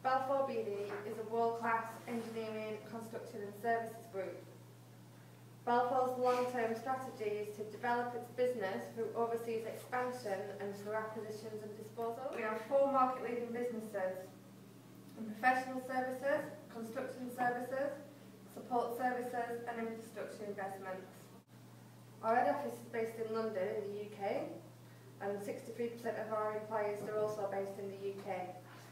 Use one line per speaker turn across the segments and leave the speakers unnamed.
Balfour Beatty is a world-class engineering, construction and services group. Balfour's long-term strategy is to develop its business through overseas expansion and through acquisitions and disposals. We have 4 market-leading businesses in professional services, construction services, support services and infrastructure investments. Our head office is based in London in the UK, and 63% of our employees are also based in the UK.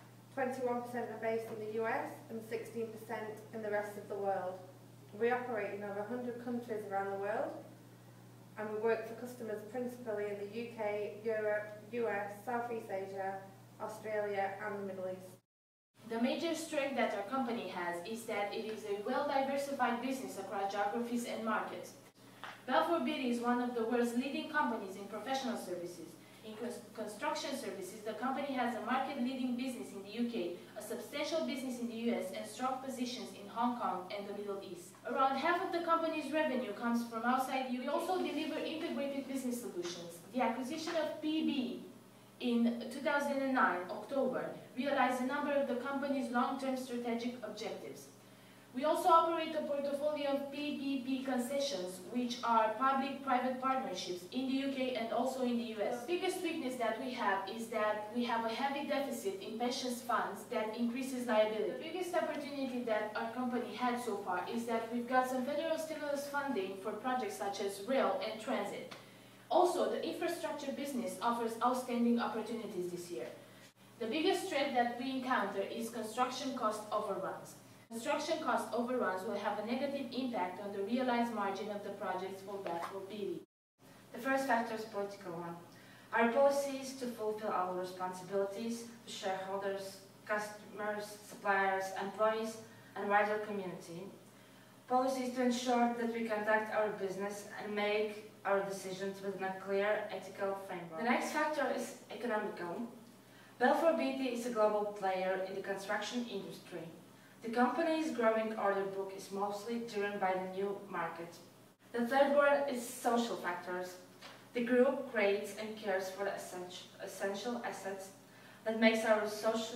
21% are based in the US and 16% in the rest of the world. We operate in over 100 countries around the world, and we work for customers principally in the UK, Europe, US, Southeast Asia, Australia and the Middle East.
The major strength that our company has is that it is a well-diversified business across geographies and markets. Balfour Beatty is one of the world's leading companies in professional services. In construction services, the company has a market-leading business in the UK, a substantial business in the US, and strong positions in Hong Kong and the Middle East. Around half of the company's revenue comes from outside the UK. We also deliver integrated business solutions. The acquisition of PB in 2009, October, realized a number of the company's long-term strategic objectives. We also operate a portfolio of PPP concessions, which are public-private partnerships in the UK and also in the US. The biggest weakness that we have is that we have a heavy deficit in pensions funds that increases liability. The biggest opportunity that our company had so far is that we've got some federal stimulus funding for projects such as rail and transit. Also, the infrastructure business offers outstanding opportunities this year. The biggest threat that we encounter is construction cost overruns. Construction cost overruns will have a negative impact on the realized margin of the projects for Balfour Beatty.
The first factor is political one. Our policy is to fulfill our responsibilities to shareholders, customers, suppliers, employees, and wider community. Policy is to ensure that we conduct our business and make our decisions within a clear ethical framework. The next factor is economical. Balfour Beatty is a global player in the construction industry. The company's growing order book is mostly driven by the new market. The third one is social factors. The group creates and cares for the essential assets that makes our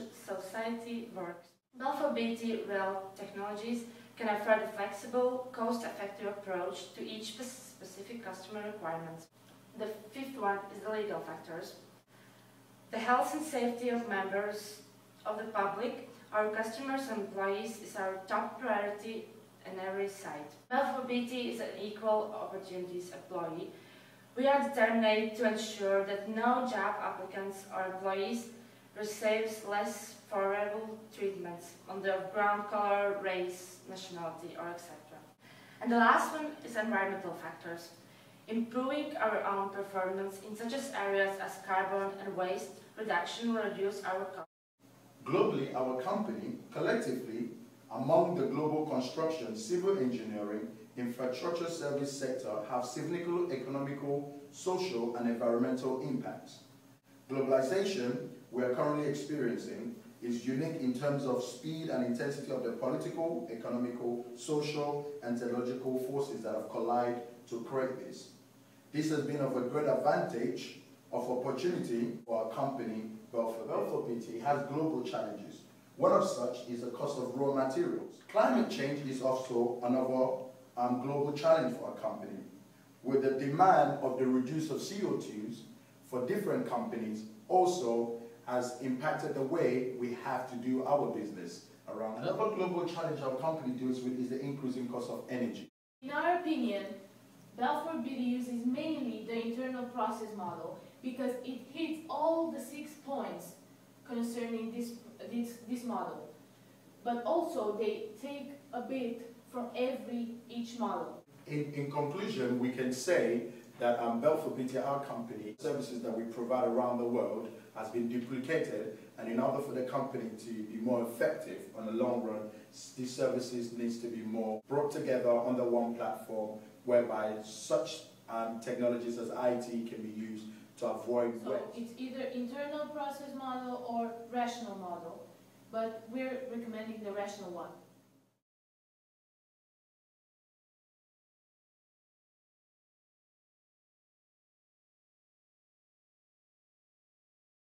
society work. Balfour Beatty Rail Technologies can offer a flexible, cost-effective approach to each specific customer requirements. The fifth one is the legal factors. The health and safety of members of the public, our customers and employees is our top priority on every site. Balfour Beatty is an equal opportunities employee. We are determined to ensure that no job applicants or employees receives less favorable treatments on their ground color, race, nationality, or etc. And the last one is environmental factors. Improving our own performance in such areas as carbon and waste reduction will reduce our costs.
Globally, our company, collectively, among the global construction, civil engineering, infrastructure service sector have significant economical, social and environmental impacts. Globalization we are currently experiencing is unique in terms of speed and intensity of the political, economical, social and technological forces that have collided to create this. This has been of a great advantage of opportunity for our company, Balfour Beatty has global challenges. One of such is the cost of raw materials. Climate change is also another global challenge for our company, with the demand of the reduce of CO2s for different companies also has impacted the way we have to do our business around. Another global challenge our company deals with is the increasing cost of energy.
In our opinion, Balfour Beatty uses mainly the internal process model because it hits all the 6 points concerning this model. But also they take a bit from each model.
In conclusion, we can say that Balfour Beatty, our company, services that we provide around the world has been duplicated, and in order for the company to be more effective on the long run, these services needs to be more brought together under one platform whereby such technologies as IT can be used to avoid waste.
So it's either internal process model or rational model, but we're recommending the rational one.